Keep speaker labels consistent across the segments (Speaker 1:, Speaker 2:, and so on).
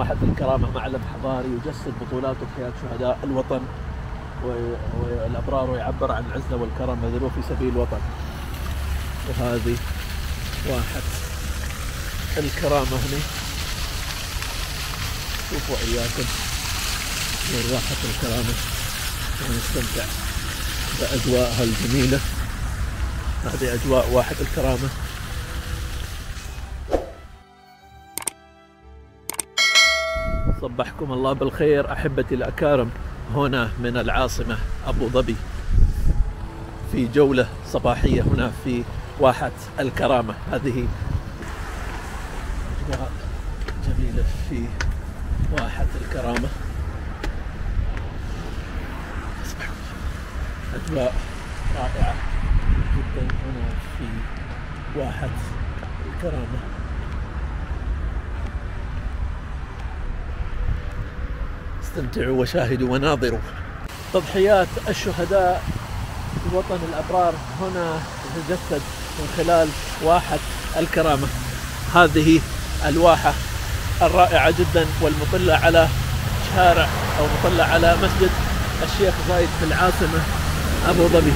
Speaker 1: واحة الكرامة معلم حضاري يجسد بطولات وحياة شهداء الوطن والأبرار، ويعبر عن العزة والكرم بذلوه في سبيل الوطن. وهذه واحة الكرامة هنا، شوفوا إياكم من واحة الكرامة ونستمتع بأجواءها الجميلة. هذه أجواء واحة الكرامة. صبحكم الله بالخير أحبتي الأكارم، هنا من العاصمة أبو ظبي في جولة صباحية هنا في واحة الكرامة. هذه أجواء جميلة في واحة الكرامة، أجواء رائعة جدا هنا في واحة الكرامة. استمتعوا وشاهدوا وناظروا تضحيات الشهداء الوطن الأبرار هنا تتجسد من خلال واحة الكرامة. هذه الواحة الرائعة جدا والمطلة على شارع أو مطلة على مسجد الشيخ زايد في العاصمة أبو ظبي.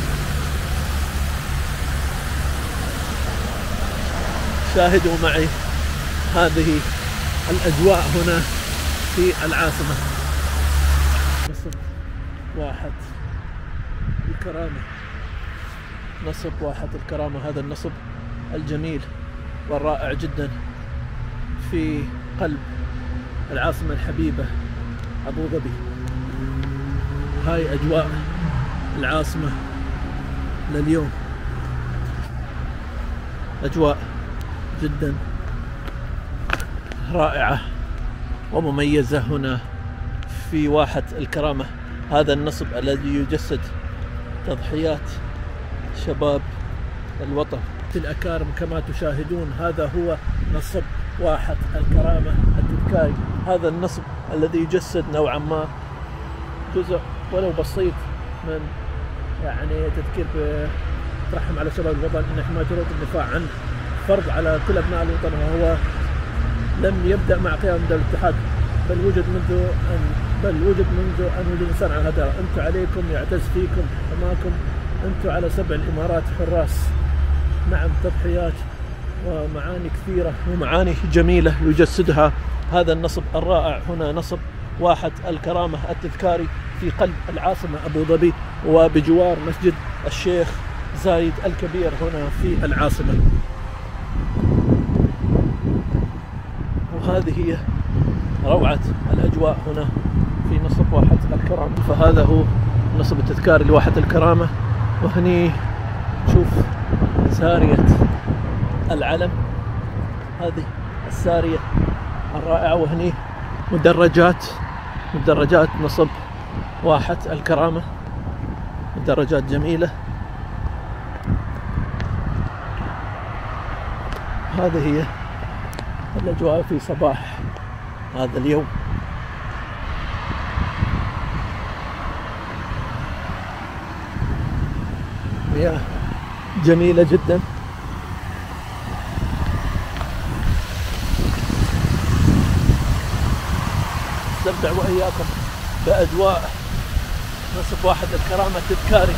Speaker 1: شاهدوا معي هذه الأجواء هنا في العاصمة. نصب واحة الكرامة، نصب واحة الكرامة، هذا النصب الجميل والرائع جدا في قلب العاصمة الحبيبة أبو ظبي. هاي أجواء العاصمة لليوم، أجواء جدا رائعة ومميزة هنا في واحة الكرامة. هذا النصب الذي يجسد تضحيات شباب الوطن. الأكارم كما تشاهدون هذا هو نصب واحة الكرامة التذكاري. هذا النصب الذي يجسد نوعا ما جزء ولو بسيط من تذكير ترحم على شباب الوطن ان حماية الوطن الدفاع عنه فرض على كل ابناء الوطن، وهو لم يبدأ مع قيام دولة الاتحاد بل وجد منذ أن وجد الإنسان على هذا. أنتم عليكم يعتز فيكم حماكم، أنتم على 7 الإمارات حراس. نعم، تضحيات ومعاني كثيرة ومعاني جميلة يجسدها هذا النصب الرائع. هنا نصب واحة الكرامة التذكاري في قلب العاصمة أبو ظبي وبجوار مسجد الشيخ زايد الكبير هنا في العاصمة. وهذه هي روعة الأجواء هنا في نصب واحة الكرامة. فهذا هو نصب التذكاري لواحة الكرامة. وهني نشوف سارية العلم، هذه السارية الرائعة. وهني مدرجات نصب واحة الكرامة، مدرجات جميلة. هذه هي الأجواء في صباح هذا اليوم. مياه جميلة جدا. استمتع وإياكم بأجواء نصب واحة الكرامة التذكاري.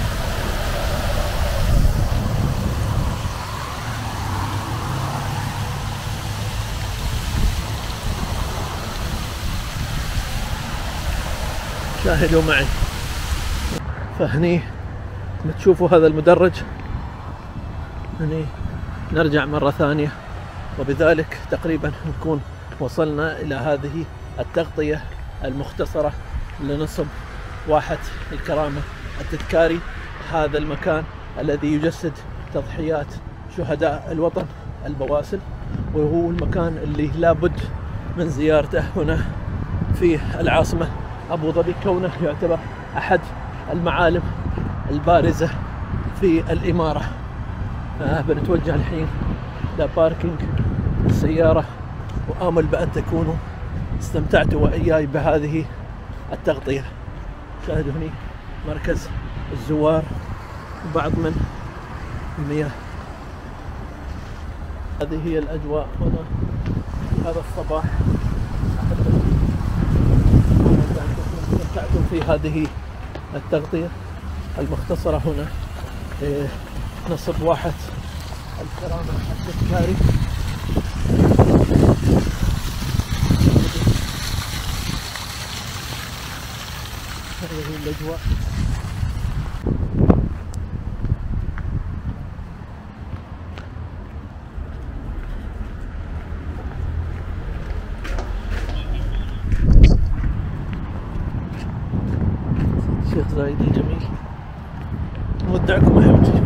Speaker 1: شاهدوا معي. فهني تشوفوا هذا المدرج، هني نرجع مرة ثانية، وبذلك تقريبا نكون وصلنا إلى هذه التغطية المختصرة لنصب واحة الكرامة التذكاري. هذا المكان الذي يجسد تضحيات شهداء الوطن البواسل، وهو المكان اللي لابد من زيارته هنا في العاصمة أبو ظبي، كونه يعتبر أحد المعالم البارزة في الإمارة. بنتوجه الحين لباركينج السيارة، وآمل بأن تكونوا استمتعتوا وإياي بهذه التغطية. شاهدوا هني مركز الزوار وبعض من المياه. هذه هي الأجواء هنا في هذا الصباح. هذه التغطية المختصرة هنا نصب واحة الكرامة التذكاري. هذه الأجواء. الشيخ زايد الجميل، نودعكم أحبتي.